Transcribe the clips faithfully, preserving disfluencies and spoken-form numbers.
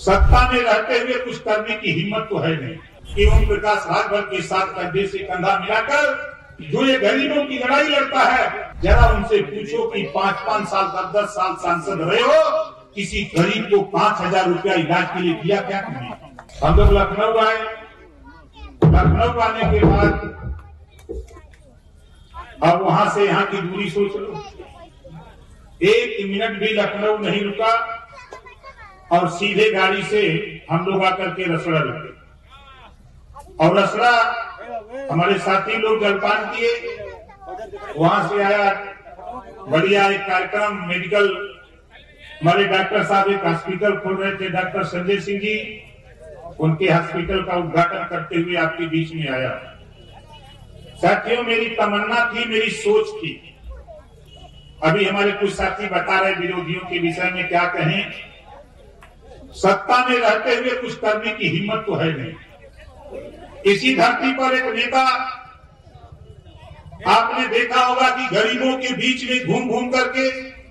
सत्ता में रहते हुए कुछ करने की हिम्मत तो है नहीं कि ओम प्रकाश राजभर के साथ कंधे से कंधा मिलाकर जो ये गरीबों की लड़ाई लड़ता है, जरा उनसे पूछो कि पाँच पाँच साल दस दस साल सांसद रहे हो, किसी गरीब को पांच हजार रुपया इलाज के लिए दिया क्या नहीं? हम लोग लखनऊ आए, लखनऊ आने के बाद अब वहां से यहाँ की दूरी सोच लो, एक मिनट भी लखनऊ नहीं रुका और सीधे गाड़ी से हम लोग आकर के रसड़ा रुके और रसड़ा हमारे साथी लोग जलपान किए। वहां से आया बढ़िया एक कार्यक्रम, मेडिकल, हमारे डॉक्टर साहब एक हॉस्पिटल खोल रहे थे, डॉक्टर संजय सिंह जी, उनके हॉस्पिटल का उद्घाटन करते हुए आपके बीच में आया। साथियों, मेरी तमन्ना थी, मेरी सोच थी, अभी हमारे कुछ साथी बता रहे विरोधियों के विषय में क्या कहें, सत्ता में रहते हुए कुछ करने की हिम्मत तो है नहीं। इसी धरती पर एक नेता, आपने देखा होगा कि गरीबों के बीच में घूम घूम करके,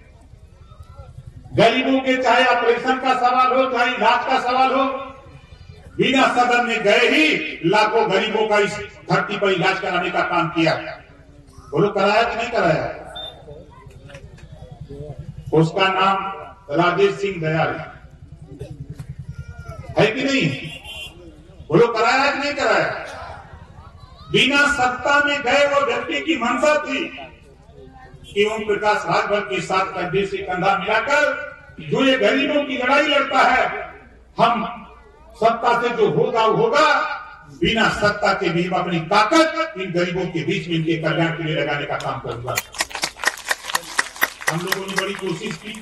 गरीबों के चाहे ऑपरेशन का सवाल हो, चाहे इलाज का सवाल हो, बिना सदन में गए ही लाखों गरीबों का इस धरती पर इलाज कराने का काम किया। बोलो, कराया कि नहीं कराया? उसका नाम राजेश सिंह दयाल है कि नहीं? बोलो, कराया कि नहीं कराया? बिना सत्ता में गए वो व्यक्ति की मंशा थी कि ओम प्रकाश राजभर के साथ कंधे से कंधा मिलाकर जो ये गरीबों की लड़ाई लड़ता है, हम सत्ता से जो होगा वो होगा, बिना सत्ता के भी अपनी ताकत इन गरीबों के बीच में इनके कल्याण के लिए लगाने का काम करूंगा। हम लोगों ने बड़ी कोशिश की।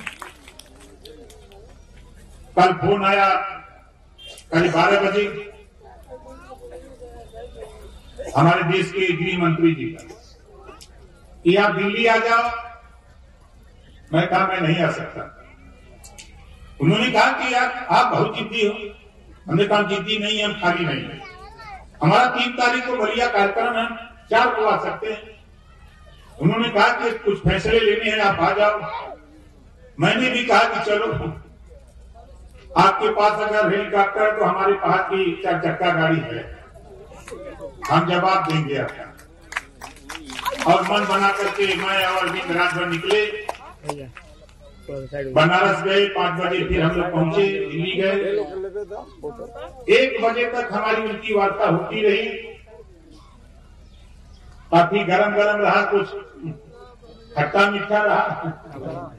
कल फोन आया कल बारह बजे हमारे देश के गृह मंत्री जी का कि आप दिल्ली आ जाओ। मैं कहा मैं नहीं आ सकता। उन्होंने कहा कि यार आप बहुत जिद्दी हो। हमने कहा जिद्दी नहीं, हम खाली नहीं है। हमारा तीन तारीख को बढ़िया कार्यक्रम है, चार को आ सकते हैं। उन्होंने कहा कि कुछ फैसले लेने हैं, आप आ जाओ। मैंने भी कहा कि चलो, आपके पास अगर हेलीकॉप्टर तो हमारे पास की चार चक्का गाड़ी है, हम जवाब देंगे आपका। और मन बना करके मैं और अरविंद राजभर निकले, बनारस गए। पांच बजे फिर हम लोग पहुंचे, दिल्ली गए। एक बजे तक हमारी उनकी वार्ता होती रही। काफी गरम गरम रहा, कुछ खट्टा मीठा रहा।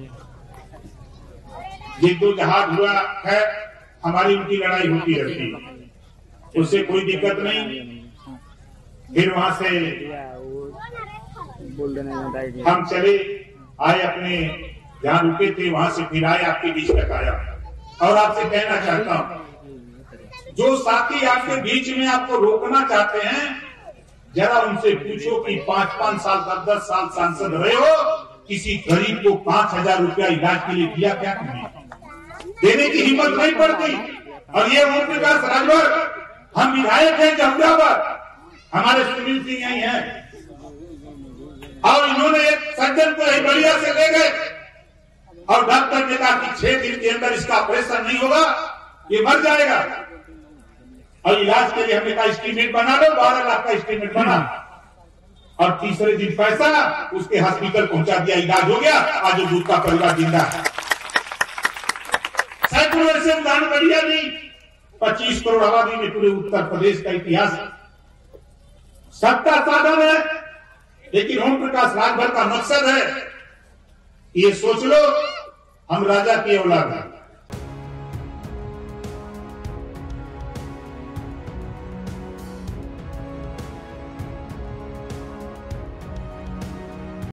जिद्दोजहद हुआ है, हमारी उनकी लड़ाई होती रहती है, उससे कोई दिक्कत नहीं। फिर वहां से हम चले आए, अपने जहां रुके थे वहां से फिर आए, आपके बीच तक आया। और आपसे कहना चाहता हूं, जो साथी आपके बीच में आपको रोकना चाहते हैं, जरा उनसे पूछो कि पांच पांच साल दस दस साल सांसद रहे हो, किसी गरीब को पांच हजार रुपया इलाज के लिए दिया क्या नहीं? देने की हिम्मत नहीं पड़ती। और ये ओम प्रकाश राजभर, हम विधायक हैं जमुना पर, हमारे सुनील सिंह यही हैं, और इन्होंने एक सज्जन को यही बलिया से ले गए और डॉक्टर ने कहा कि छह दिन के अंदर इसका ऑपरेशन नहीं होगा, ये मर जाएगा। और इलाज के लिए हमने कहा एस्टीमेट बना लो, बारह लाख का एस्टीमेट बना। और तीसरे दिन पैसा उसके हॉस्पिटल पहुंचा दिया, इलाज हो गया। आज वो दूध का परिवार जिंदा है। सैकड़ों ऐसे उदाहरण बढ़िया नहीं। पच्चीस करोड़ आबादी में पूरे उत्तर प्रदेश का इतिहास है। सत्ता साधन है, लेकिन ओम प्रकाश राजभर का मकसद है, ये सोच लो हम राजा की औलाद हैं।